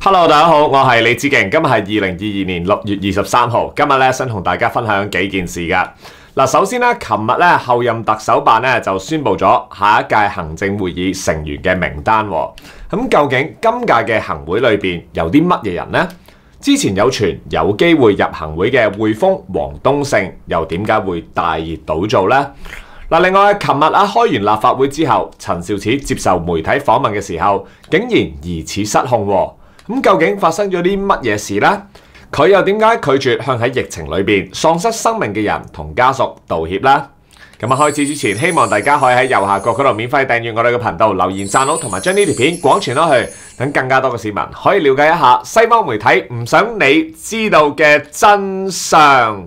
Hello， 大家好，我係李梓敬，今日係2022年6月23號，今日咧想同大家分享幾件事噶。嗱，首先咧，琴日咧候任特首辦咧就宣布咗下一屆行政會議成員嘅名單。咁究竟今屆嘅行會裏邊有啲乜嘢人呢？之前有傳有機會入行會嘅匯豐黃東勝，又點解會大熱倒灶呢？嗱，另外，琴日開完立法會之後，陳肇始接受媒體訪問嘅時候，竟然疑似失控喎。咁究竟發生咗啲乜嘢事呢？佢又點解拒絕向喺疫情裏邊喪失生命嘅人同家屬道歉呢？咁開始之前，希望大家可以喺右下角嗰度免費訂閱我哋嘅頻道，留言讚好，同埋將呢條片廣傳開去，等更加多嘅市民可以了解一下西方媒體唔想你知道嘅真相。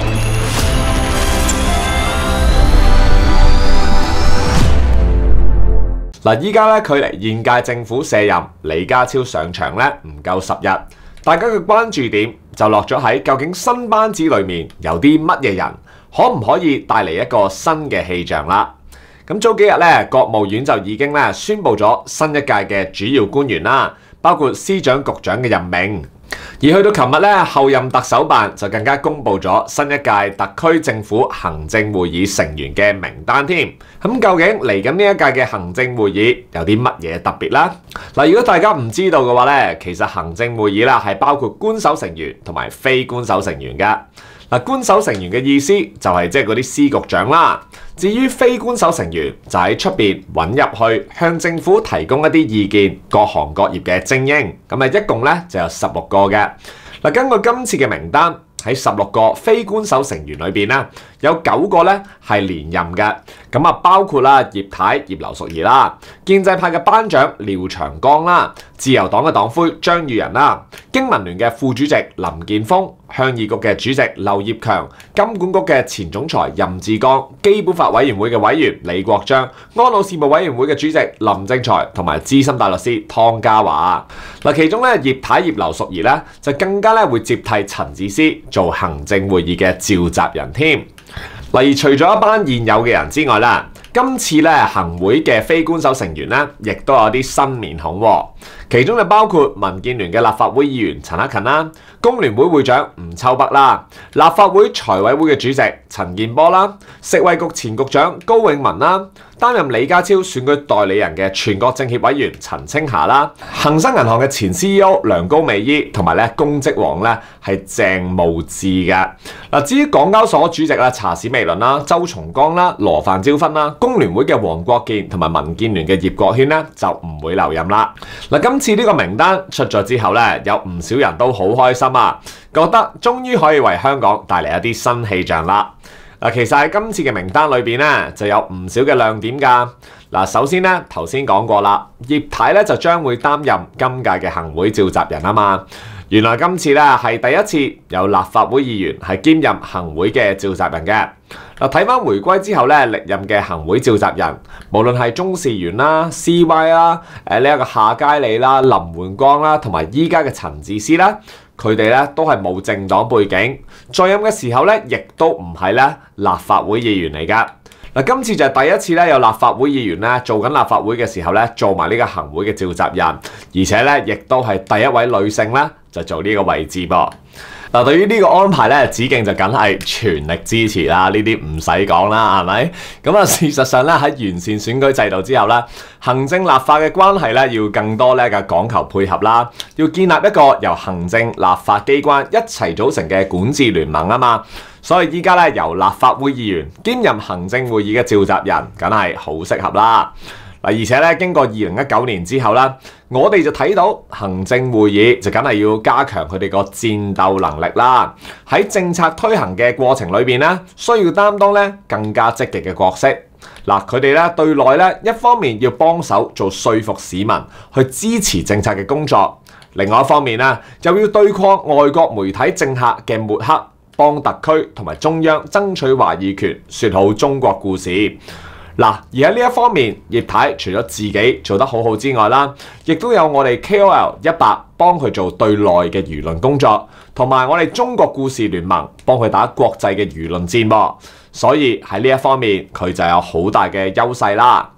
嗱，依家咧距離現屆政府卸任，李家超上場咧唔夠10日，大家嘅關注點就落咗喺究竟新班子裏面有啲乜嘢人，可唔可以帶嚟一個新嘅氣象啦？咁早幾日咧，國務院就已經咧宣布咗新一屆嘅主要官員啦，包括司長、局長嘅任命。而去到琴日咧，候任特首辦就更加公布咗新一屆特區政府行政會議成員嘅名單添。咁究竟嚟緊呢一屆嘅行政會議有啲乜嘢特別啦？嗱，如果大家唔知道嘅話咧，其實行政會議啦係包括官守成員同埋非官守成員㗎。嗱，官守成員嘅意思就係即係嗰啲司局長啦。至於非官守成員就喺出邊揾入去向政府提供一啲意見，各行各業嘅精英，咁一共咧就有16個嘅。嗱，根據今次嘅名單，喺16個非官守成員裏邊咧，有9個咧係連任嘅，咁包括啦葉太葉劉淑儀啦，建制派嘅班長廖長江啦，自由黨嘅黨魁張宇人啦，經民聯嘅副主席林健鋒，鄉議局嘅主席劉業強，金管局嘅前總裁任志剛，基本法委員會嘅委員李國章，安老事務委員會嘅主席林正財，同埋資深大律師湯家驊。嗱，其中咧葉太葉劉淑儀咧就更加咧會接替陳智思做行政會議嘅召集人添。嗱，而除咗一班現有嘅人之外啦，今次咧行會嘅非官守成員咧，亦都有啲新面孔喎。其中就包括民建聯嘅立法會議員陳克勤啦，工聯會會長吳秋北啦，立法會財委會嘅主席陳健波啦，食衛局前局長高永文啦，擔任李家超選舉代理人嘅全國政協委員陳清霞啦，恒生銀行嘅前 CEO 梁高美伊，同埋咧公職王咧係鄭慕智嘅。嗱，至於港交所主席啦查史美倫啦、周松崗啦、羅范椒芬啦，工聯會嘅黃國健同埋民建聯嘅葉國謙咧就唔會留任啦。嗱，今次呢個名單出咗之後咧，有唔少人都好開心啊，覺得終於可以為香港帶嚟一啲新氣象啦。嗱，其實喺今次嘅名單裏邊咧，就有唔少嘅亮點㗎。嗱，首先咧，頭先講過啦，葉太咧就將會擔任今屆嘅行會召集人啊嘛。原來今次咧係第一次有立法會議員係兼任行會嘅召集人嘅。嗱，睇翻回歸之後咧，歷任嘅行會召集人，無論係鍾士元啦、CY 啦、呢一個夏佳理啦、林煥光啦，同埋依家嘅陳智思啦，佢哋咧都係冇政黨背景，在任嘅時候咧，亦都唔係咧立法會議員嚟㗎。嗱，今次就係第一次咧有立法會議員咧做緊立法會嘅時候咧，做埋呢個行會嘅召集人，而且咧亦都係第一位女性咧就做呢個位置噃。嗱，對於呢個安排咧，梓敬就梗係全力支持啦，呢啲唔使講啦，係咪？咁啊，事實上咧喺完善選舉制度之後咧，行政立法嘅關係咧要更多咧嘅講求配合啦，要建立一個由行政立法機關一齊組成嘅管治聯盟啊嘛。所以依家咧由立法會議員兼任行政會議嘅召集人，梗係好適合啦。而且咧經過2019年之後啦，我哋就睇到行政會議就梗係要加強佢哋個戰鬥能力啦。喺政策推行嘅過程裏邊咧，需要擔當咧更加積極嘅角色。嗱，佢哋咧對內咧一方面要幫手做說服市民去支持政策嘅工作，另外一方面咧又要對抗外國媒體政客嘅抹黑，幫特區同埋中央爭取話語權，説好中國故事。嗱，而喺呢一方面，葉太除咗自己做得好好之外啦，亦都有我哋 KOL100幫佢做對內嘅輿論工作，同埋我哋中國故事聯盟幫佢打國際嘅輿論戰噃。所以喺呢一方面，佢就有好大嘅優勢啦。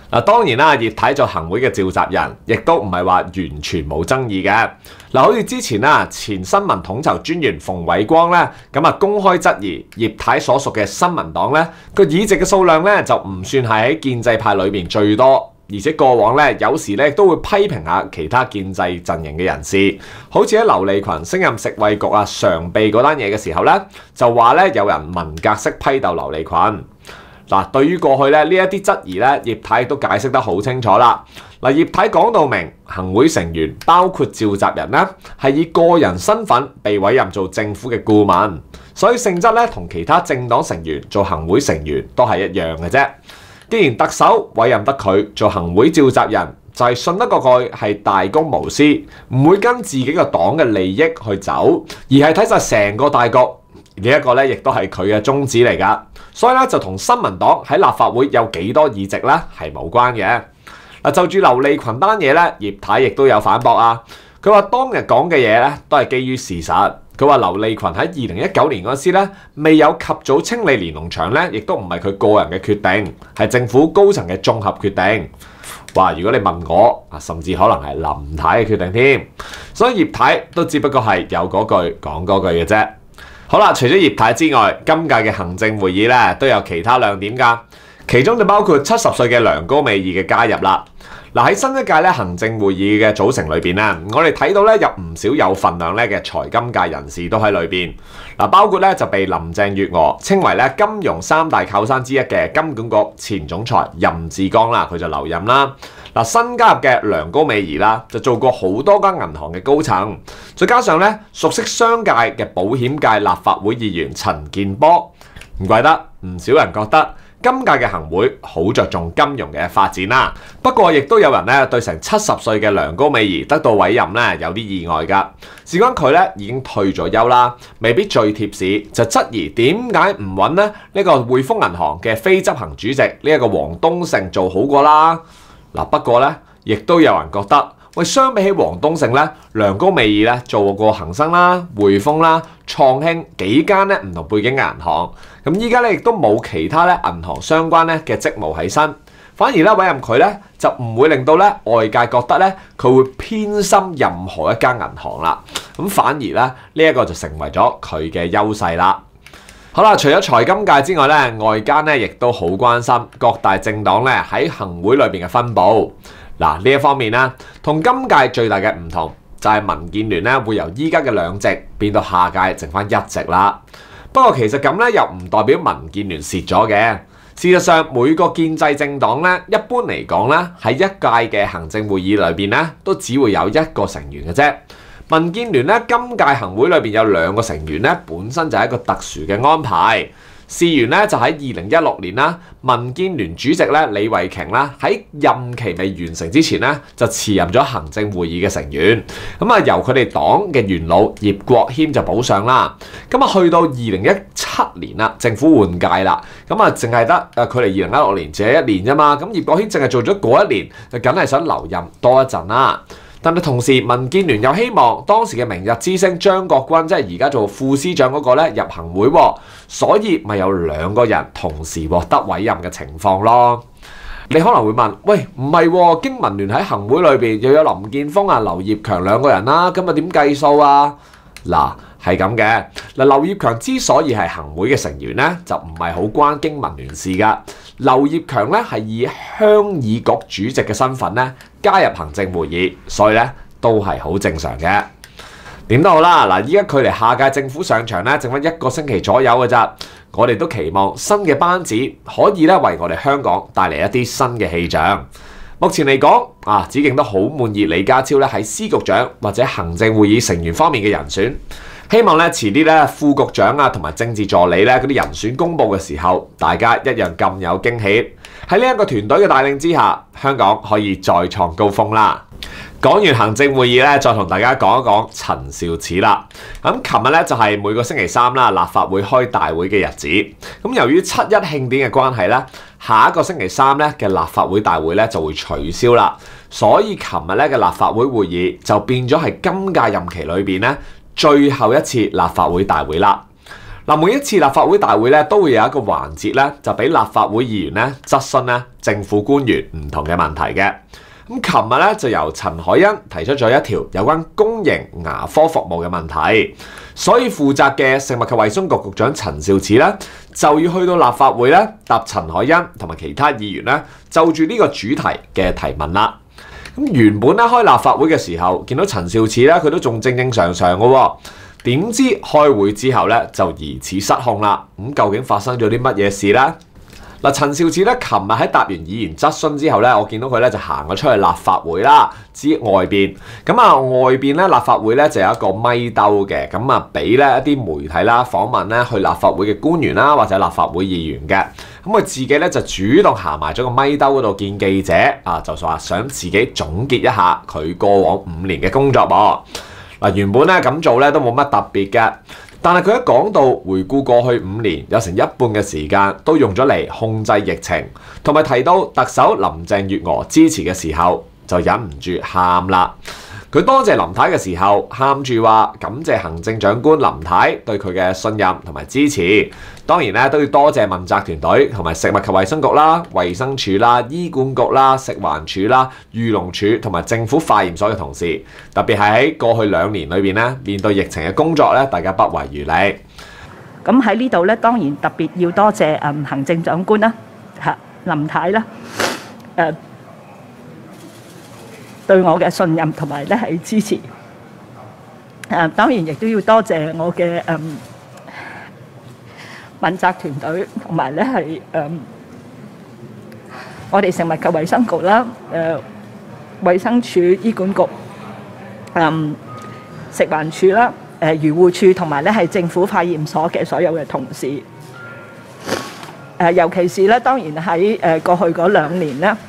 嗱，當然啦，葉太做行會嘅召集人，亦都唔係話完全冇爭議嘅。嗱，好似之前啦，前新聞統籌專員馮偉光咧，咁啊公開質疑葉太所屬嘅新民黨咧個議席嘅數量咧就唔算係喺建制派裏邊最多，而且過往咧有時咧都會批評下其他建制陣營嘅人士，好似喺劉利群升任食衛局常秘嗰單嘢嘅時候咧，就話咧有人文革式批鬥劉利群。嗱，對於過去咧呢一啲質疑咧，葉太都解釋得好清楚啦。嗱，葉太講到明，行會成員包括召集人咧，係以個人身份被委任做政府嘅顧問，所以性質咧同其他政黨成員做行會成員都係一樣嘅啫。既然特首委任得佢做行會召集人，就係信得過佢係大公無私，唔會跟自己個黨嘅利益去走，而係睇晒成個大局。呢一個咧亦都係佢嘅宗旨嚟㗎。所以咧就同新民黨喺立法會有幾多議席咧係冇關嘅。嗱，就住劉利群單嘢咧，葉太亦都有反駁啊。佢話當日講嘅嘢咧都係基於事實。佢話劉利群喺2019年嗰時咧未有及早清理連儂牆咧，亦都唔係佢個人嘅決定，係政府高層嘅綜合決定。哇！如果你問我啊，甚至可能係林太嘅決定添。所以葉太都只不過係有嗰句講嗰句嘅啫。好啦，除咗葉太之外，今屆嘅行政會議咧都有其他亮點㗎，其中就包括70歲嘅梁高美儀嘅加入啦。嗱，喺新一屆咧行政會議嘅組成裏邊咧，我哋睇到咧有唔少有份量咧嘅財金界人士都喺裏邊。嗱，包括咧就被林鄭月娥稱為咧金融三大靠山之一嘅金管局前總裁任志剛啦，佢就留任啦。嗱，新加入嘅梁高美儀啦，就做過好多間銀行嘅高層，再加上咧熟悉商界嘅保險界立法會議員陳健波，唔怪得唔少人覺得今屆嘅行會好着重金融嘅發展啦。不過亦都有人咧對成70歲嘅梁高美儀得到委任咧有啲意外㗎。事關佢咧已經退咗休啦，未必最貼市，就質疑點解唔揾咧呢個匯豐銀行嘅非執行主席呢一個黃東勝做好過啦。嗱，不過咧亦都有人覺得，喂，相比起黃東勝咧，梁高美儀咧做過恒生啦、匯豐啦、創興幾間咧唔同背景嘅銀行，咁依家咧亦都冇其他咧銀行相關咧嘅職務喺身，反而咧委任佢咧就唔會令到咧外界覺得咧佢會偏心任何一間銀行啦，咁反而咧呢一個就成為咗佢嘅優勢啦。好啦，除咗財金界之外咧，外間咧亦都好關心各大政黨咧喺行會裏邊嘅分佈。嗱，呢一方面咧，同今屆最大嘅唔同就係民建聯咧會由依家嘅2席變到下屆剩翻1席啦。不過其實咁咧又唔代表民建聯蝕咗嘅。事實上，每個建制政黨咧一般嚟講咧喺一屆嘅行政會議裏邊咧都只會有1個成員嘅啫。民建聯咧今屆行會裏邊有2個成員咧，本身就係一個特殊嘅安排。事緣咧就喺2016年啦，民建聯主席咧李慧瓊啦喺任期未完成之前咧就辭任咗行政會議嘅成員，咁啊由佢哋黨嘅元老葉國謙就補上啦。咁啊去到2017年啦，政府換屆啦，咁啊淨係得佢哋2016年只係1年啫嘛，咁葉國謙淨係做咗嗰1年，就梗係想留任多一陣啦。但係同時，民建聯又希望當時嘅明日之星張國軍，即係而家做副司長嗰個咧入行會喎，所以咪有2個人同時獲得委任嘅情況咯。你可能會問：喂，唔係喎，經民聯喺行會裏邊又有林健鋒啊、劉業強2個人啦，咁啊點計數啊？嗱，係咁嘅。嗱，劉業強之所以係行會嘅成員咧，就唔係好關經民聯事㗎。劉業強咧係以鄉議局主席嘅身份咧加入行政會議，所以咧都係好正常嘅。點都好啦，嗱，依家距離下屆政府上場咧，剩翻1個星期左右嘅咋。我哋都期望新嘅班子可以咧為我哋香港帶嚟一啲新嘅氣象。目前嚟講，子敬都好滿意李家超咧喺司局長或者行政會議成員方面嘅人選。希望咧遲啲咧副局長同埋政治助理咧嗰啲人選公佈嘅時候，大家一樣咁有驚喜。喺呢一個團隊嘅帶領之下，香港可以再創高峰啦。講完行政會議咧，再同大家講一講陳肇始啦。咁琴日咧就係每個星期3啦，立法會開大會嘅日子。咁由於7·1慶典嘅關係咧，下一個星期3咧嘅立法會大會咧就會取消啦。所以琴日咧嘅立法會會議就變咗係今屆任期裏邊咧最後一次立法會大會啦。 嗱，每一次立法會大會咧都會有一個環節咧，就俾立法會議員咧質詢咧政府官員唔同嘅問題嘅。咁琴日咧就由陳凱欣提出咗一條有關公營牙科服務嘅問題，所以負責嘅食物及衛生局局長陳肇始咧就要去到立法會咧答陳凱欣同埋其他議員咧就住呢個主題嘅提問啦。咁原本咧開立法會嘅時候，見到陳肇始咧佢都仲正正常常嘅喎，點知開會之後咧就疑似失控啦。咁究竟發生咗啲乜嘢事呢？嗱，陳肇始咧，琴日喺答完議員質詢之後咧，我見到佢咧就行咗出去立法會啦，之外邊。咁啊，外邊咧立法會咧就有一個咪兜嘅，咁啊俾咧一啲媒體啦訪問咧去立法會嘅官員啦或者立法會議員嘅。咁佢自己咧就主動行埋咗個咪兜嗰度見記者啊，就話想自己總結一下佢過往5年嘅工作噃。嗱，原本咧咁做咧都冇乜特別嘅。但係佢一講到回顧過去5年，有成一半嘅時間都用咗嚟控制疫情，同埋提到特首林鄭月娥支持嘅時候，就忍唔住喊啦。佢多謝林太嘅時候，喊住話感謝行政長官林太對佢嘅信任同埋支持。當然咧都要多謝問責團隊同埋食物及衛生局啦、衛生署啦、醫管局啦、食環署啦、漁農署同埋政府化驗所嘅同事，特別係喺過去2年裏邊咧，面對疫情嘅工作咧，大家不遺餘力。 咁喺呢度咧，當然特別要多謝行政長官啦、林太啦，對我嘅信任同埋咧係支持。當然亦都要多謝我嘅問責團隊，同埋咧係我哋食物及衛生局啦、衛生署、醫管局、食環署啦、漁護署同埋咧係政府化驗所嘅所有嘅同事。尤其是咧，當然喺過去嗰2年咧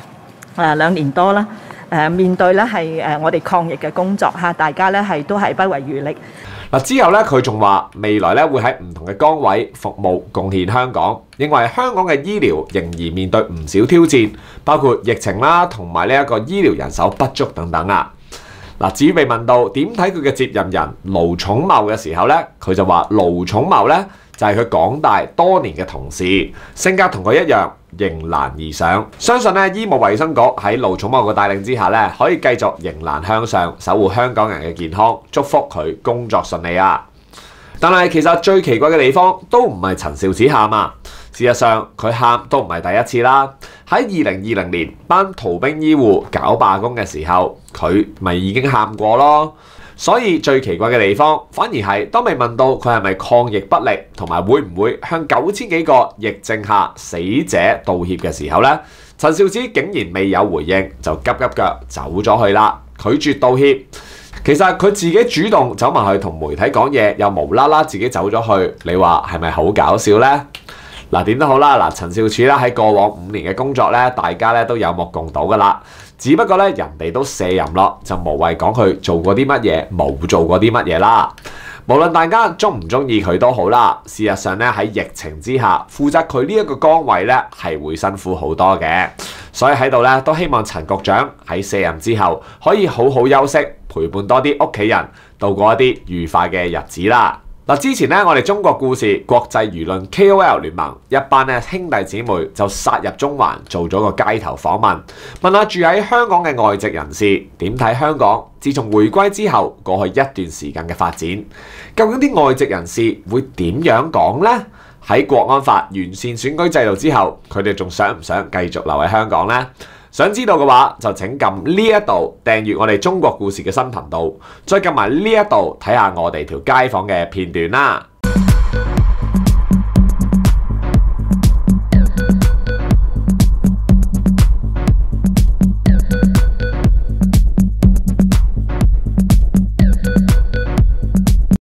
，2年多啦。面對咧係我哋抗疫嘅工作嚇，大家咧係都係不遺餘力。 嗱，之後咧佢仲話未來咧會喺唔同嘅崗位服務貢獻香港，認為香港嘅醫療仍然面對唔少挑戰，包括疫情啦同埋呢一個醫療人手不足等等啊。嗱，至於被問到點睇佢嘅接任人盧寵茂嘅時候咧，佢就話盧寵茂咧就係佢港大多年嘅同事，性格同佢一樣，迎難而上。相信咧醫務衛生局喺盧寵茂嘅帶領之下咧，可以繼續迎難向上，守護香港人嘅健康，祝福佢工作順利啊！但係其實最奇怪嘅地方都唔係陳肇始喊啊，事實上佢喊都唔係第一次啦。喺2020年班逃兵醫護搞罷工嘅時候，佢咪已經喊過咯。所以最奇怪嘅地方，反而係當被問到佢係咪抗疫不力，同埋會唔會向9000幾個疫症下死者道歉嘅時候呢，陳肇始竟然未有回應，就急急腳走咗去啦，拒絕道歉。其實佢自己主動走埋去同媒體講嘢，又無啦啦自己走咗去，你話係咪好搞笑呢？嗱，點都好啦，陳肇始啦喺過往5年嘅工作咧，大家咧都有目共睹噶啦。只不過咧人哋都卸任咯，就無謂講佢做過啲乜嘢，冇做過啲乜嘢啦。無論大家中唔中意佢都好啦，事實上咧喺疫情之下，負責佢呢一個崗位咧係會辛苦好多嘅。所以喺度咧都希望陳局長喺卸任之後可以好好休息，陪伴多啲屋企人，度過一啲愉快嘅日子啦。嗱，之前咧我哋中國故事國際輿論 KOL 聯盟一班咧兄弟姊妹就殺入中環做咗個街頭訪問，問下住喺香港嘅外籍人士點睇香港自從回歸之後過去一段時間嘅發展，究竟啲外籍人士會點樣講呢？喺國安法完善選舉制度之後，佢哋仲想唔想繼續留喺香港呢？想知道嘅話，就請撳呢一度訂閱我哋中國故事嘅新頻道，再撳埋呢一度睇下我哋條街訪嘅片段啦。